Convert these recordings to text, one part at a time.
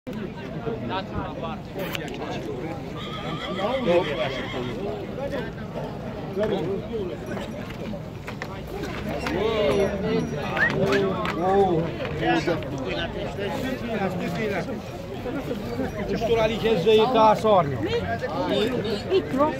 Questo lì che sei da Sorno. Piccolo.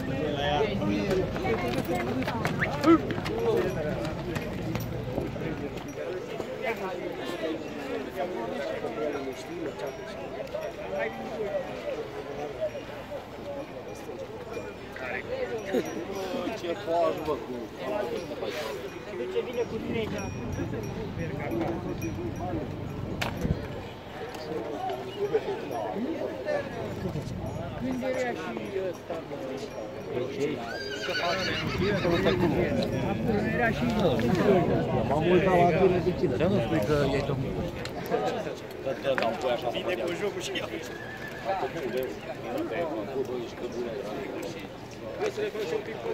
Ce faci, bă, cu... Ce vine cu tine aici? Gândirea și ăsta. Era și M-am uitat la tine de cine. Ce nu spui că e domnul? Vine cu jocul și eu. Hai să le facem un pic pe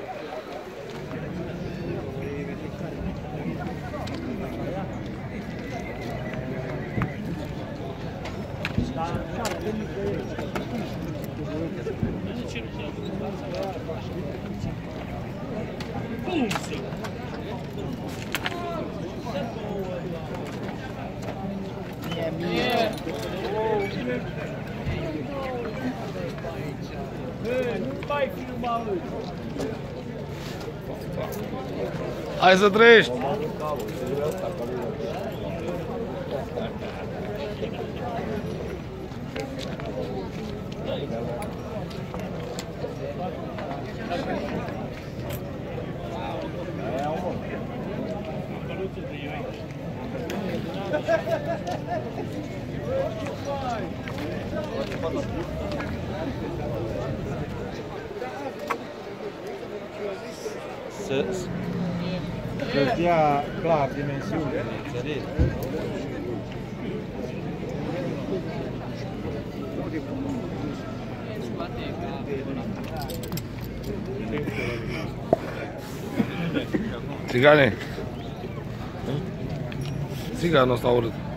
Hai să trăiești! Să-ți ia clar dimensiunile, înțelegi? Țigane! Țiganul ăsta urât.